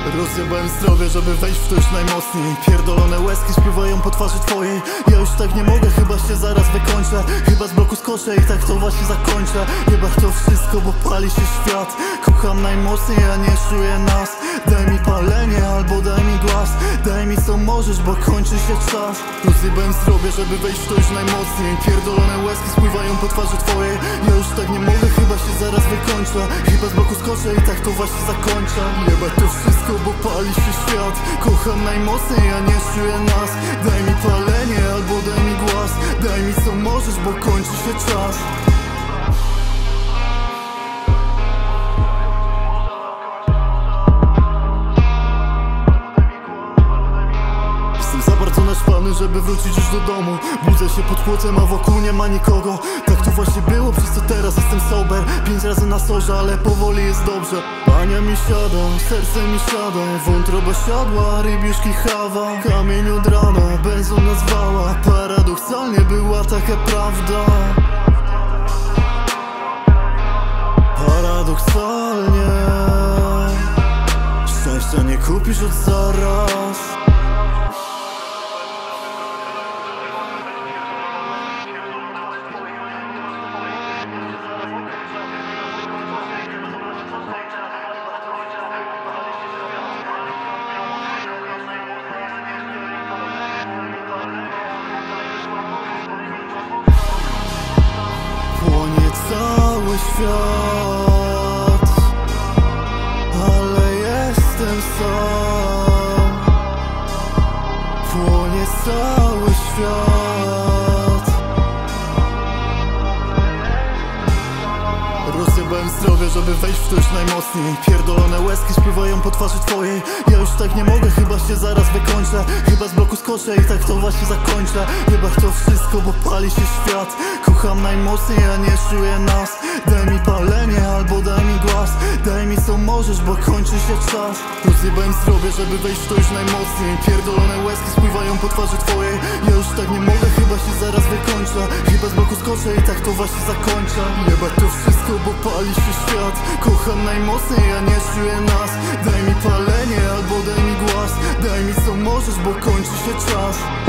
Rozjebałem zdrowie, żeby wejść w to już najmocniej. Pierdolone łezki spływają po twarzy twojej. Ja już tak nie mogę, chyba się zaraz wykończę. Chyba z bloku skoczę i tak to właśnie zakończę. Jebach to wszystko, bo pali się świat. Kocham najmocniej, a nie czuję nas. Daj mi palenie albo daj mi głaz. Daj mi co możesz, bo kończy się czas. Rozjebałem zdrowie, żeby wejść w to już najmocniej. Pierdolone łezki spływają po twarzy twojej. Ja już tak nie mogę, chyba się zaraz wykończę. Chyba z bloku skoczę i tak to właśnie zakończę. Jebać to wszystko, bo pali się świat. Kocham najmocniej, a nie czuję nas. Daj mi palenie albo daj mi głaz. Daj mi co możesz, bo kończy się czas. Żeby wrócić już do domu. Budzę się pod płotem, a wokół nie ma nikogo. Tak to właśnie było, przez co teraz jestem sober. 5 razy na sorze, ale powoli jest dobrze. Pania mi siada, serce mi siada. Wątroba siadła, rybiuszki chawa. Kamień od rana, benzą nazwała. Paradoksalnie była taka prawda. Paradoksalnie szczęścia nie kupisz od zaraz. Płonie cały świat, ale jestem sam. Płonie cały świat. Rozjebałem zdrowie, żeby wejść w to już najmocniej. Pierdolone łezki spływają po twarzy twojej. Ja już tak nie mogę, chyba się zaraz wykończę. Chyba z bloku skoczę i tak to właśnie zakończę. Jebach to wszystko, bo pali się świat. Kocham najmocniej, a nie czuję nas. Daj mi palenie albo daj mi głaz. Daj mi co możesz, bo kończy się czas. Rozjebałem zdrowie, żeby wejść w to już najmocniej. Pierdolone łezki spływają po twarzy twojej. Ja już tak nie mogę, chyba się zaraz wykończę. Chyba z bloku skoczę i tak to właśnie zakończę. Jebać to wszystko, bo pali się świat. Kocham najmocniej, a nie czuję nas. Daj mi palenie albo daj mi głaz. Daj mi co możesz, bo kończy się czas.